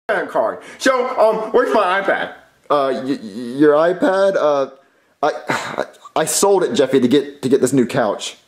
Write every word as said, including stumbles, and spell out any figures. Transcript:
card. So, um, where's my iPad? Uh, y your iPad? Uh, I I sold it, Jeffy, to get to get this new couch.